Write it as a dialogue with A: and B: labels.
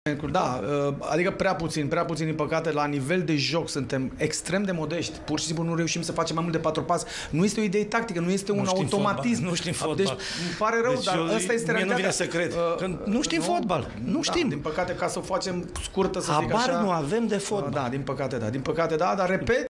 A: Da, adică prea puțin, din păcate, la nivel de joc suntem extrem de modești, pur și simplu nu reușim să facem mai mult de 4 pas. Nu este o idee tactică, nu este un automatism.
B: Nu știm fotbal.
A: Deci, îmi pare rău,
B: deci
A: dar ăsta este realitatea.
B: Mie nu vine să cred. Că nu știm fotbal. Nu știm.
A: Din păcate, ca să o facem scurtă, să zic așa.
B: Habar nu avem de fotbal.
A: Da, din păcate, da, dar repet,